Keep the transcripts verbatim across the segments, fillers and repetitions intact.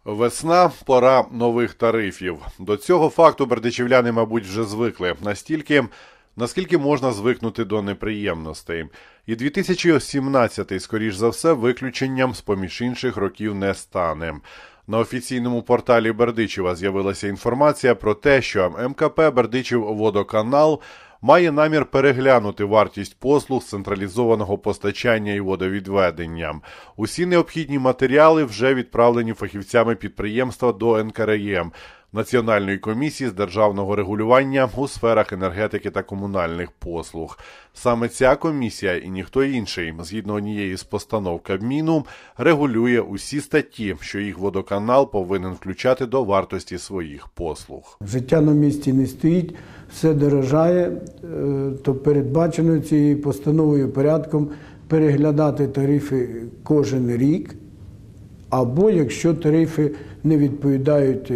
Весна – пора нових тарифів. До цього факту бердичівляни, мабуть, вже звикли. Настільки, наскільки можна звикнути до неприємностей. І дві тисячі сімнадцятий, скоріш за все, виключенням з-поміж інших років не стане. На офіційному порталі Бердичева з'явилася інформація про те, що ем ка пе «Бердичівводоканал» має намір переглянути вартість послуг з централізованого постачання і водовідведення. Усі необхідні матеріали вже відправлені фахівцями підприємства до ен ка ер є – Національної комісії з державного регулювання у сферах енергетики та комунальних послуг. Саме ця комісія і ніхто інший, згідно однієї з постанов Кабміну, регулює усі статті, що їх водоканал повинен включати до вартості своїх послуг. Життя на місці не стоїть, все дорожає, то передбачено цією постановою порядком переглядати тарифи кожен рік, або якщо тарифи не відповідають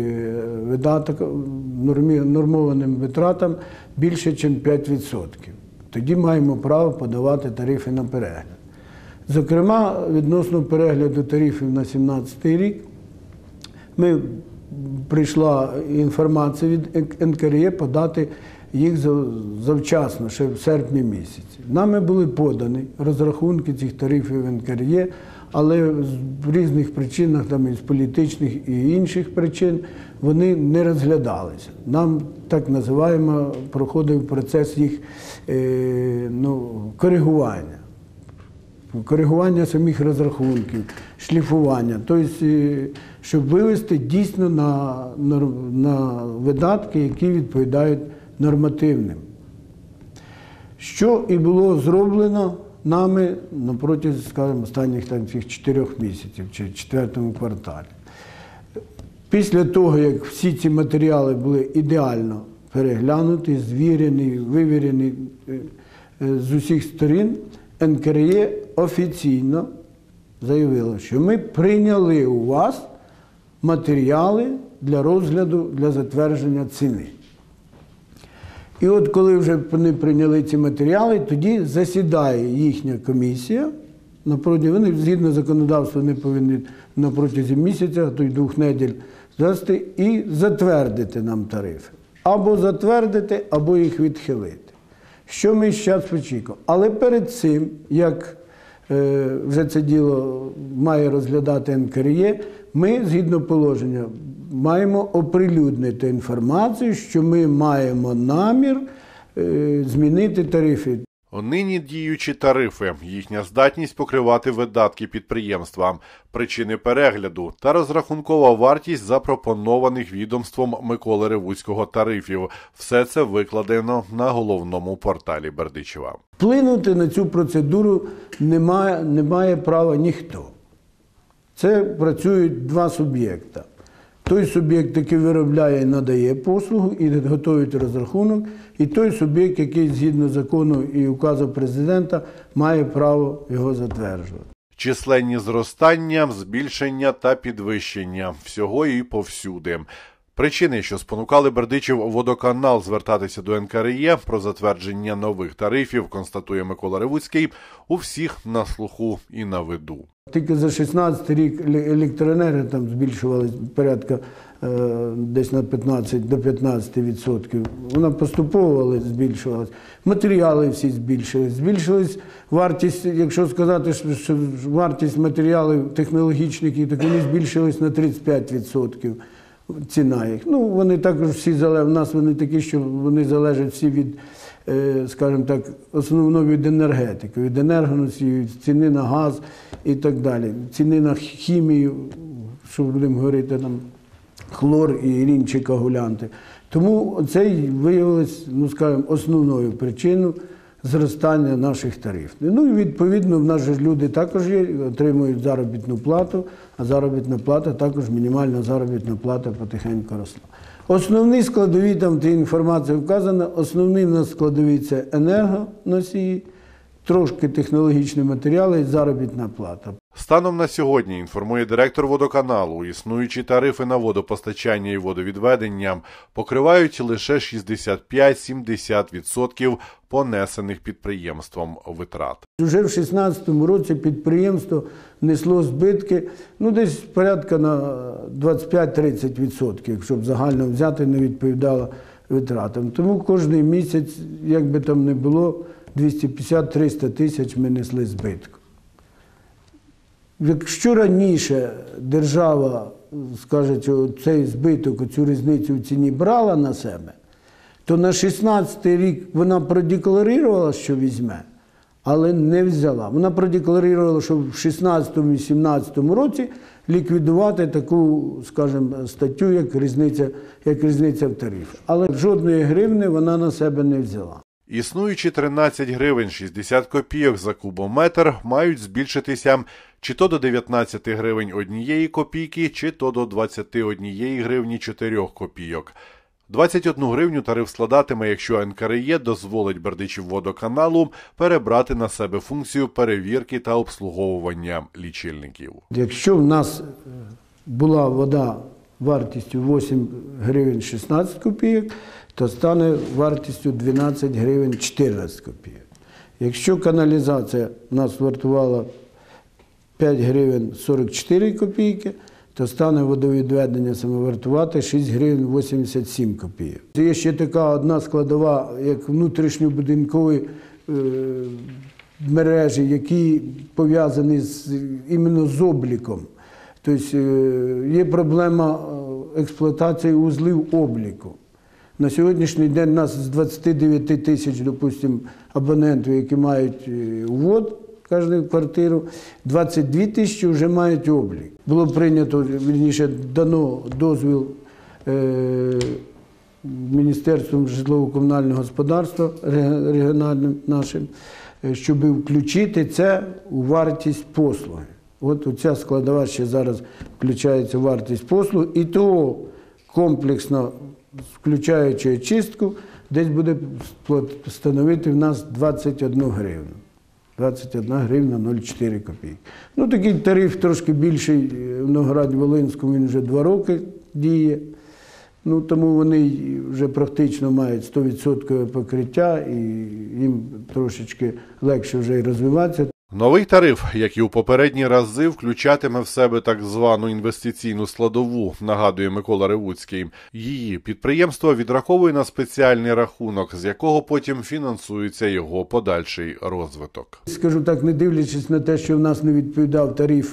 нормованим витратам більше, ніж п'ять відсотків. Тоді маємо право подавати тарифи на перегляд. Зокрема, відносно перегляду тарифів на дві тисячі сімнадцятий рік, ми, прийшла інформація від ен ка ер є подати їх завчасно, ще в серпні місяці. Нами були подані розрахунки цих тарифів ен ка ер є, але з різних причинах, там, із політичних і інших причин, вони не розглядалися. Нам, так називаємо, проходив процес їх е, ну, коригування. Коригування самих розрахунків, шліфування. Тобто, щоб вивести дійсно на, на, на видатки, які відповідають нормативним. Що і було зроблено нами на протязі, скажімо, останніх там, цих чотирьох місяців, чи четвертому кварталі. Після того, як всі ці матеріали були ідеально переглянуті, звірені, вивірені з усіх сторін, ен ка ер є офіційно заявило, що ми прийняли у вас матеріали для розгляду, для затвердження ціни. І от коли вже вони прийняли ці матеріали, тоді засідає їхня комісія, напроти, вони згідно законодавства не повинні на протязі місяця, а то й двох неділь звести і затвердити нам тарифи. Або затвердити, або їх відхилити. Що ми зараз очікуємо? Але перед цим, як е, вже це діло має розглядати ен ка ер є, ми, згідно положення, маємо оприлюднити інформацію, що ми маємо намір е, змінити тарифи. Нині діючі тарифи, їхня здатність покривати видатки підприємства, причини перегляду та розрахункова вартість запропонованих відомством Миколи Ревуцького тарифів. Все це викладено на головному порталі Бердичева. Вплинути на цю процедуру немає, немає права ніхто. Це працюють два суб'єкта. Той суб'єкт, який виробляє і надає послугу, і готує розрахунок, і той суб'єкт, який згідно закону і указу президента має право його затверджувати. Численні зростання, збільшення та підвищення – всього і повсюди. Причини, що спонукали Бердичівводоканал звертатися до ен ка ер є про затвердження нових тарифів, констатує Микола Ревуцький, у всіх на слуху і на виду. Тільки за шістнадцятий рік електроенергія там збільшувалась порядка е, десь на п'ятнадцять до п'ятнадцяти відсотків. Вона поступово збільшувалась. Матеріали всі збільшились. Збільшилась вартість, якщо сказати, що вартість матеріалів технологічних, так вони збільшились на тридцять п'ять відсотків. Ціна їх. Ну, вони також всі залежать, у нас вони такі, що вони залежать всі від, скажімо так, основно від енергетики, від енергоносіїв, від ціни на газ і так далі, ціни на хімію, що будемо говорити, там, хлор і інші коагулянти. Тому це виявилось, ну, скажімо, основною причиною зростання наших тарифів. Ну і відповідно в нас же люди також є, отримують заробітну плату, а заробітна плата також, мінімальна заробітна плата потихеньку росла. Основні складові, там та інформація вказана, основні в нас складові – це енергоносії, трошки технологічні матеріали і заробітна плата. Станом на сьогодні, інформує директор водоканалу, існуючі тарифи на водопостачання і водовідведення покривають лише шістдесят п'ять - сімдесят відсотків понесених підприємством витрат. Уже в дві тисячі шістнадцятому році підприємство несло збитки, ну десь порядка на двадцять п'ять - тридцять відсотків, щоб загально взяти, не відповідало витратам. Тому кожен місяць, як би там не було, двісті п'ятдесят - триста тисяч ми несли збитку. Якщо раніше держава, скажімо, цей збиток, цю різницю в ціні брала на себе, то на шістнадцятий рік вона продекларувала, що візьме, але не взяла. Вона продекларувала, що в шістнадцятому - сімнадцятому році ліквідувати таку, скажімо, статтю, як різниця, як різниця в тарифі. Але жодної гривни вона на себе не взяла. Існуючі тринадцять гривень шістдесят копійок за кубометр мають збільшитися чи то до дев'ятнадцяти гривень однієї копійки, чи то до двадцяти однієї гривні чотирьох копійок. двадцять одну гривню тариф складатиме, якщо ен ка ер є дозволить Бердичівводоканалу перебрати на себе функцію перевірки та обслуговування лічильників. Якщо в нас була вода вартістю вісім гривень шістнадцять копійок, то стане вартістю дванадцять гривень чотирнадцять копійок. Якщо каналізація у нас вартувала п'ять гривень сорок чотири копійки, то стане водовідведення саме вартувати шість гривень вісімдесят сім копійок. Є ще така одна складова, як внутрішньобудинкові е, мережі, які пов'язані з, іменно з обліком. Тобто е, є проблема експлуатації узлів обліку. На сьогоднішній день у нас з двадцяти дев'яти тисяч, допустимо, абонентів, які мають ввод, кожну квартиру, двадцять дві тисячі вже мають облік. Було прийнято, вірніше, дано дозвіл е, Міністерством житлово-комунального господарства регіональним нашим, щоб включити це у вартість послуги. От ця складова ще зараз включається в вартість послуг, і то комплексно, включаючи очистку, десь буде становити в нас двадцять одну гривну. двадцять одна гривна нуль чотири копійки. Ну, такий тариф трошки більший в Новоград-Волинському, він вже два роки діє. Ну, тому вони вже практично мають сто відсотків покриття і їм трошечки легше вже і розвиватися. Новий тариф, як і у попередні рази, включатиме в себе так звану інвестиційну складову, нагадує Микола Ревуцький. Її підприємство відраховує на спеціальний рахунок, з якого потім фінансується його подальший розвиток. Скажу так, не дивлячись на те, що в нас не відповідав тариф,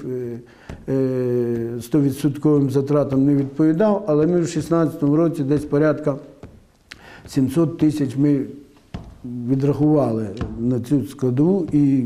сто відсотків затратам не відповідав, але ми в дві тисячі шістнадцятому році десь порядка сімсот тисяч ми відрахували на цю складову і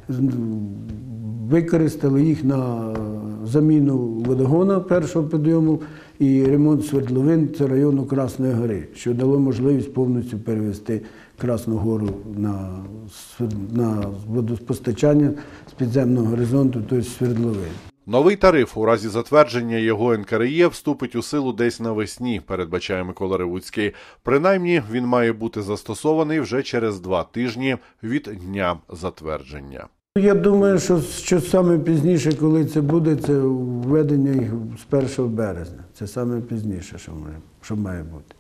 використали їх на заміну водогону першого підйому і ремонт свердловин це району Красної Гори, що дало можливість повністю перевести Красну Гору на, на водопостачання з підземного горизонту, тобто свердловин. Новий тариф у разі затвердження його ен ка ер є вступить у силу десь навесні, передбачає Микола Ревуцький. Принаймні, він має бути застосований вже через два тижні від дня затвердження. Я думаю, що, що саме пізніше, коли це буде, це введення їх з першого березня. Це саме пізніше, що має, що має бути.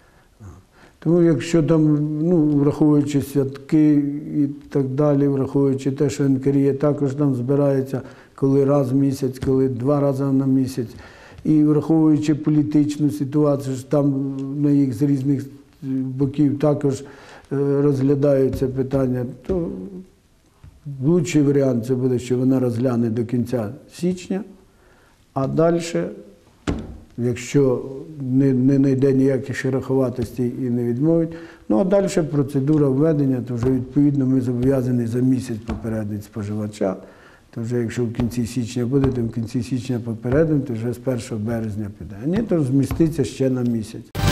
Тому якщо там, ну, враховуючи святки і так далі, враховуючи те, що ен ка ер є також там збирається коли раз в місяць, коли два рази на місяць, і враховуючи політичну ситуацію, що там на їх з різних боків також розглядаються питання, то лучший варіант це буде, що вона розгляне до кінця січня, а далі, якщо не, не знайде ніяких шероховатостей і не відмовить, ну а далі процедура введення, то вже відповідно ми зобов'язані за місяць попередити споживача, то вже якщо в кінці січня буде, то в кінці січня попередимо, то вже з першого березня піде. А ні, то зміститься ще на місяць.